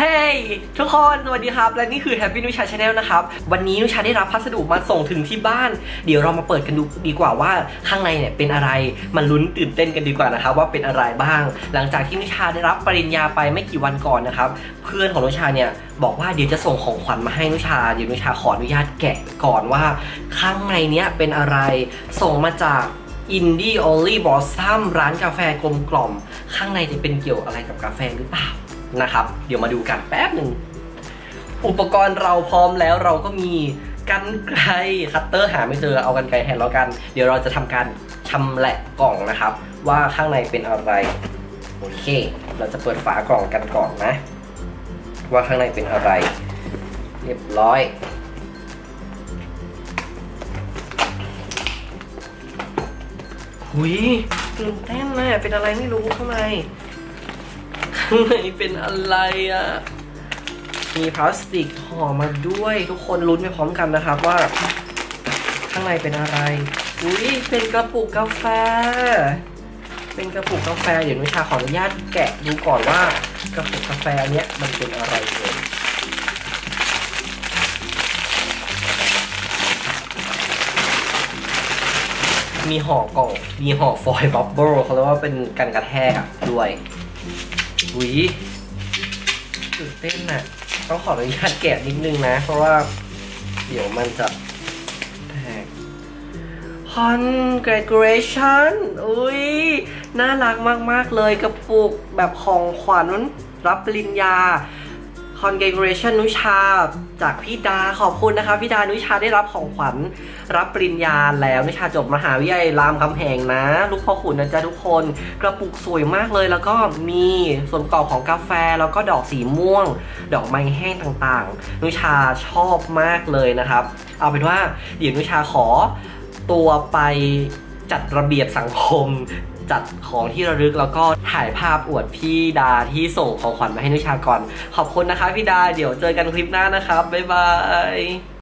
ฮ้ทุกคนสวัสดีครับและนี่คือ Happy นุชา Channel นะครับวันนี้นุชาได้รับพัสดุมาส่งถึงที่บ้านเดี๋ยวเรามาเปิดกันดูดีกว่าว่าข้างในเนี่ยเป็นอะไรมาลุ้นตื่นเต้นกันดีกว่านะครับว่าเป็นอะไรบ้างหลังจากที่นุชาได้รับปริญญาไปไม่กี่วันก่อนนะครับเพื่อนของนุชาเนี่ยบอกว่าเดี๋ยวจะส่งของขวัญมาให้นุชาเดี๋ยวนุชาขออนุญาตแกะก่อนว่าข้างในเนี้ยเป็นอะไรส่งมาจากIndie Only Blossom ร้านกาแฟกลมกล่อมข้างในจะเป็นเกี่ยวอะไรกับกาแฟหรือเปล่านะครับเดี๋ยวมาดูกันแป๊บหนึ่งอุปกรณ์เราพร้อมแล้วเราก็มีกรรไกรคัตเตอร์หาไม่เจอเอากรรไกรแทนแล้วกันเดี๋ยวเราจะทำการชำแหละกล่องนะครับว่าข้างในเป็นอะไรโอเคเราจะเปิดฝากล่องกันก่อนนะว่าข้างในเป็นอะไรเรียบร้อยหุยตื่นเต้นเลยเป็นอะไรไม่รู้ข้างในเป็นอะไรอ่ะมีพลาสติกห่อมาด้วยทุกคนลุ้นไปพร้อมกันนะครับว่าข้างในเป็นอะไรอุ้ยเป็นกระปุกกาแฟเป็นกระปุกกาแฟเดี๋ยวนุชาขออนุญาตแกะดูก่อนว่ากระปุกกาแฟเนี้ยมันเป็นอะไรเลยมีห่อกล่องมีห่อฟอยล์บับเบิ้ลเขาเรียกว่าเป็นกันกระแทกด้วยอุ้ยตื่นเต้นน่ะต้องขออนุญาตแกะนิดนึงนะเพราะว่าเดี๋ยวมันจะแตก Congratulation อุ้ยน่ารักมากๆเลยกระปุกแบบของขวัญรับปริญญา Congratulation นุชาจากพี่ดาขอบคุณนะคะพี่ดานุชาได้รับของขวัญรับปริญญาแล้วนุชาจบมหาวิทยาลัยรามคำแหงนะลูกพ่อขุนนะจ๊ะทุกคนกระปุกสวยมากเลยแล้วก็มีส่วนประกอบของกาแฟแล้วก็ดอกสีม่วงดอกไม้แห้งต่างๆนุชาชอบมากเลยนะครับเอาเป็นว่าเดี๋ยวนุชาขอตัวไปจัดระเบียบสังคมจัดของที่ระลึกแล้วก็ถ่ายภาพอวดพี่ดาที่ส่งของขวัญมาให้นุชาก่อนขอบคุณนะคะพี่ดาเดี๋ยวเจอกันคลิปหน้านะครับบ๊ายบาย